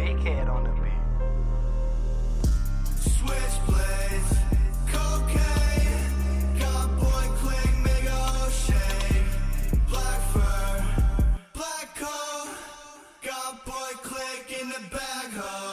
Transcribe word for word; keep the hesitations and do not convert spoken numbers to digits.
Dickhead on the beat. Switchblades, cocaine, got boy click, make a whole shake. Black fur, black coat, got boy click in the bag, ho.